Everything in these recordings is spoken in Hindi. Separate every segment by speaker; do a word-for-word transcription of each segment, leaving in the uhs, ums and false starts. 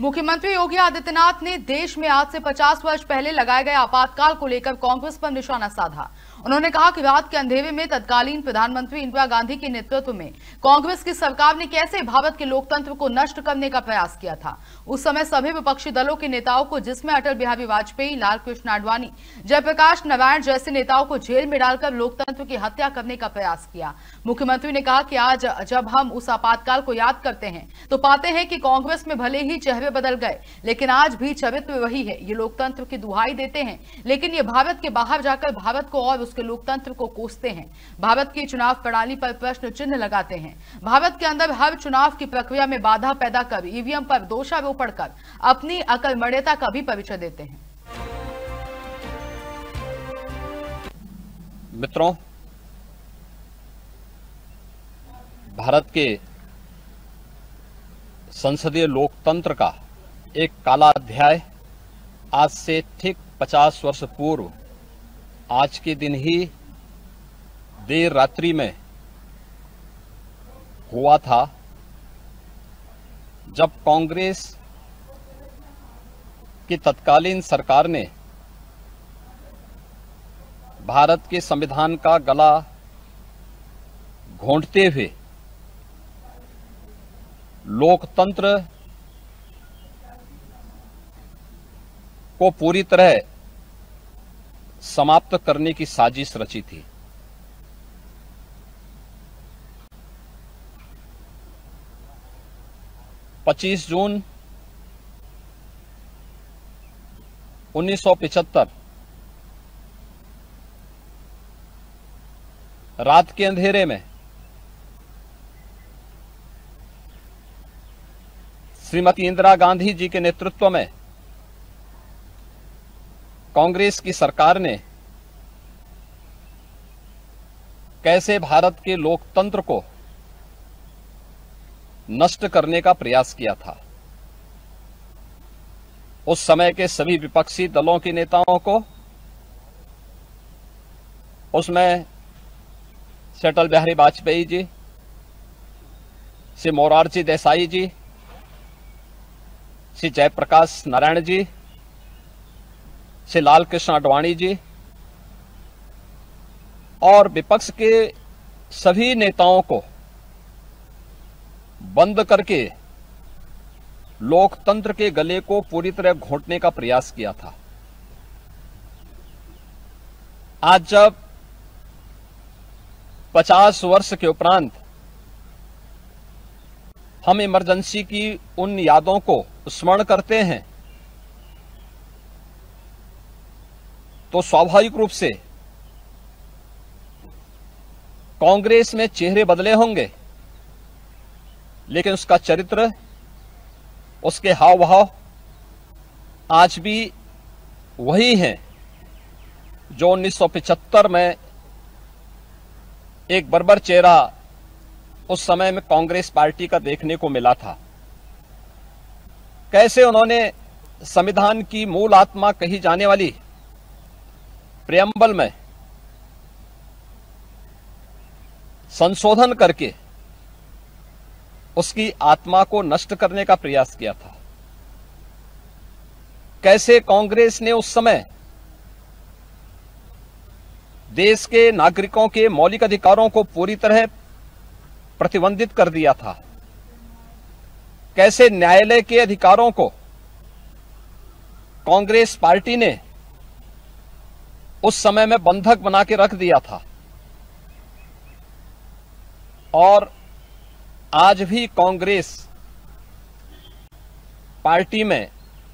Speaker 1: मुख्यमंत्री योगी आदित्यनाथ ने देश में आज से पचास वर्ष पहले लगाए गए आपातकाल को लेकर कांग्रेस पर निशाना साधा। उन्होंने कहा कि रात के अंधेरे में तत्कालीन प्रधानमंत्री इंदिरा गांधी के नेतृत्व में कांग्रेस की सरकार ने कैसे भारत के लोकतंत्र को नष्ट करने का प्रयास किया था। उस समय सभी विपक्षी दलों के नेताओं को, जिसमें अटल बिहारी वाजपेयी, लाल कृष्ण आडवाणी, जयप्रकाश नारायण जैसे नेताओं को जेल में डालकर लोकतंत्र की हत्या करने का प्रयास किया। मुख्यमंत्री ने कहा कि आज जब हम उस आपातकाल को याद करते हैं तो पाते हैं कि कांग्रेस में भले ही चेहरे बदल गए, लेकिन आज भी चरित्र वही है। ये लोकतंत्र की दुहाई देते हैं, लेकिन ये भारत के बाहर जाकर भारत को और उसके लोकतंत्र को कोसते हैं। भारत की चुनाव प्रणाली पर प्रश्न चिन्ह लगाते हैं। भारत के अंदर हर चुनाव की प्रक्रिया में बाधा पैदा कर ईवीएम पर दोषारोपण कर अपनी अकलमण्यता का भी परिचय देते हैं।
Speaker 2: मित्रों, भारत के संसदीय लोकतंत्र का एक काला अध्याय आज से ठीक पचास वर्ष पूर्व आज के दिन ही देर रात्रि में हुआ था, जब कांग्रेस की तत्कालीन सरकार ने भारत के संविधान का गला घोंटते हुए लोकतंत्र को पूरी तरह समाप्त करने की साजिश रची थी। पच्चीस जून उन्नीस सौ पचहत्तर रात के अंधेरे में श्रीमती इंदिरा गांधी जी के नेतृत्व में कांग्रेस की सरकार ने कैसे भारत के लोकतंत्र को नष्ट करने का प्रयास किया था। उस समय के सभी विपक्षी दलों के नेताओं को, उसमें से अटल बिहारी वाजपेयी जी, श्री मोरारजी देसाई जी, श्री जयप्रकाश नारायण जी, श्री लाल कृष्ण आडवाणी जी और विपक्ष के सभी नेताओं को बंद करके लोकतंत्र के गले को पूरी तरह घोंटने का प्रयास किया था। आज जब पचास वर्ष के उपरांत हम इमरजेंसी की उन यादों को स्मरण करते हैं तो स्वाभाविक रूप से कांग्रेस में चेहरे बदले होंगे, लेकिन उसका चरित्र, उसके हाव भाव आज भी वही हैं जो उन्नीस सौ पचहत्तर में एक बर्बर चेहरा उस समय में कांग्रेस पार्टी का देखने को मिला था। कैसे उन्होंने संविधान की मूल आत्मा कही जाने वाली प्रेम्बल में संशोधन करके उसकी आत्मा को नष्ट करने का प्रयास किया था। कैसे कांग्रेस ने उस समय देश के नागरिकों के मौलिक अधिकारों को पूरी तरह प्रतिबंधित कर दिया था। कैसे न्यायालय के अधिकारों को कांग्रेस पार्टी ने उस समय में बंधक बना के रख दिया था। और आज भी कांग्रेस पार्टी में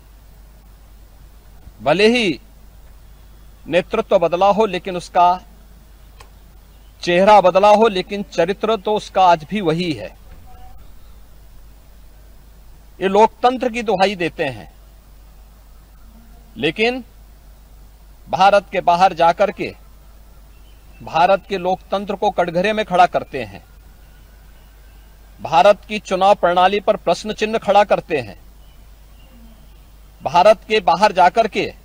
Speaker 2: भले ही नेतृत्व बदला हो, लेकिन उसका चेहरा बदला हो, लेकिन चरित्र तो उसका आज भी वही है। ये लोकतंत्र की दुहाई देते हैं, लेकिन भारत के बाहर जाकर के भारत के लोकतंत्र को कटघरे में खड़ा करते हैं। भारत की चुनाव प्रणाली पर प्रश्न चिन्ह खड़ा करते हैं। भारत के बाहर जाकर के